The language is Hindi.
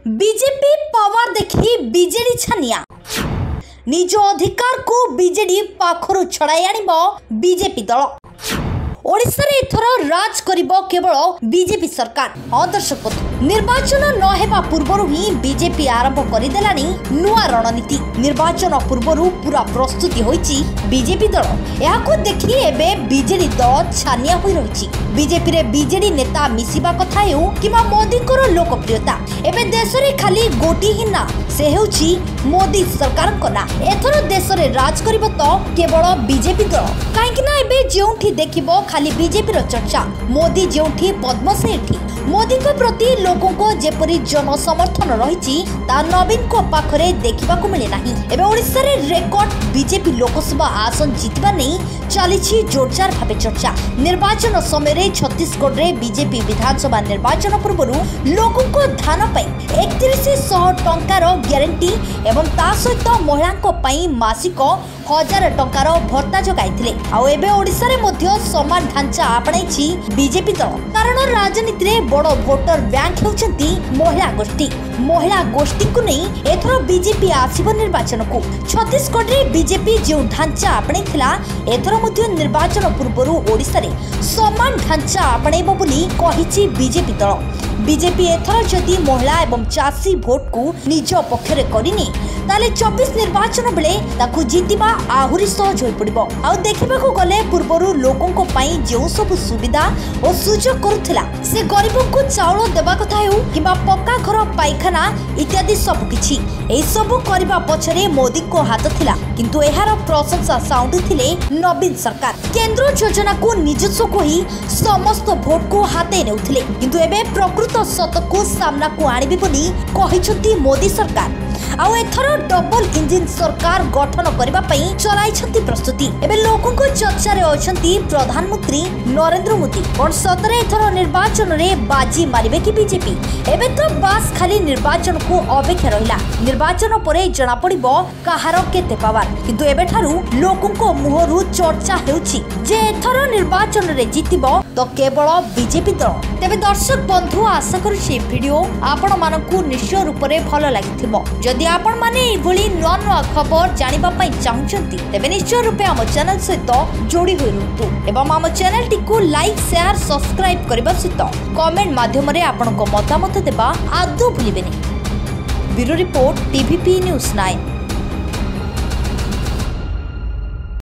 बीजेपी पावर देखी बीजेडी छानिया निज अधिकार को बीजेडी पाखरु छड़ाई आनिबो बीजेपी दल। ओडिशा रे एथर राज करिबो केवल बीजेपी सरकार। दर्शक निर्वाचन न हेबा पूर्वरु ही बीजेपी आरंभ करिदेलानी नुआ रणनीति। निर्वाचन पूर्वरु पूरा प्रस्तुति होईची बीजेपी दल। याको देखि एबे बीजेडी दल छानिया होई रहिची। बीजेपी रे बीजेडी नेता मिसिबा कथा हेउ किमा मोदी को लोकप्रियता एबे देश रे खाली गोटी ही ना से हेउची मोदी सरकार को ना। एथर देश रे राज करिबो तो केवल बीजेपी दल। काहेकि ना एबे जेउठी देखिबो खाली बीजेपी रो चर्चा। मोदी जेउठी पद्म सेठी मोदी को प्रति लोकों को जेपरी जन समर्थन रही ता नवीन को पाखरे देखा मिले ना। एबे ओडिशा रे रेकॉर्ड बीजेपी लोकसभा आसन जीतवा नहीं चली जोरदार भाव चर्चा। निर्वाचन समय छत्तीसगढ़ रे बीजेपी विधानसभा निर्वाचन पूर्व लोकों को धान 3100 टंकार ग्यारंटी एवं ता सहित महिला मासिक 1000 टंकार भत्ता जगाई। आबे ओडिशा रे मध्य समान ढांचा आपणाई बीजेपी दल। कारण राजनीति रे बड़ भोटर बैंक होउछंती महिला गोष्ठी। महिला गोष्ठी को नहीं एथर बीजेपी आसीबो निर्वाचन को। छत्तीसगढ़ रे बीजेपी जो ढांचा आपणाइथिला एथर मध्य निर्वाचन पूर्वरु ओडिशा रे समान ढांचा आपणाइबो बोली कहिछि बीजेपी दल। बीजेपी एथर जदि महिला एवं चाषी भोट को निज पक्षरे करिनी ताले 24 निर्वाचन बेले ताकू जीतिबा आहुरी सहज होई पड़िबो। आ देखिबाकू गले पूर्वरु लोकों को पई जो सब सुविधा और सुजोग करुथिला से गरीबों को चाउल देबा कथा हेउ किबा पक्का घर पाइखाना इत्यादि सब किछि ए सब करबा पछरे मोदी को हाथ थिला। किंतु एहार प्रशंसा साउंडुथिले नवीन सरकार। केंद्र योजना को निजस्व को ही समस्त भोट को हाते नेउथिले। किंतु एबे प्रकृत सत को सामना को आनिबे बोली कहिछथि मोदी सरकार। आउ एथर डबल इंजिन सरकार गठन करबा पई चलाइछथि प्रस्तुति। एबे लोकों को चर्चा रे अछंती प्रधानमंत्री नरेंद्र मोदी। कोन सतरे एथर निर्वाचन रे बाजी मारिबे कि बीजेपी? एबे तो बास खाली निर्वाचन को अपेक्षा रहिला। निर्वाचन परे जणा पड़िबो कहार केते पावर। किंतु एबे थारु लोकों को मुहरु चर्चा हेउछि जे एथर निर्वाचन रे जितिबो तो केवल बीजेपी दल। तेबे दर्शक बंधु आशा करूछि वीडियो आपण मानकू निश्चय रूप रे भलो लागिथिबो। जदि आपण माने एभली नुआ नुआ खबर जानिबा पई चाहुचंती तेबे निश्चय रूपे हम चैनल सहित जोड़ी होई रहतु एवं हम चैनल टी को लाइक शेयर सब्सक्राइब करबा सहित कमेंट माध्यम रे आपण को मतामत देबा आदौ भूलिबेनी। Bureau report TVP news 9।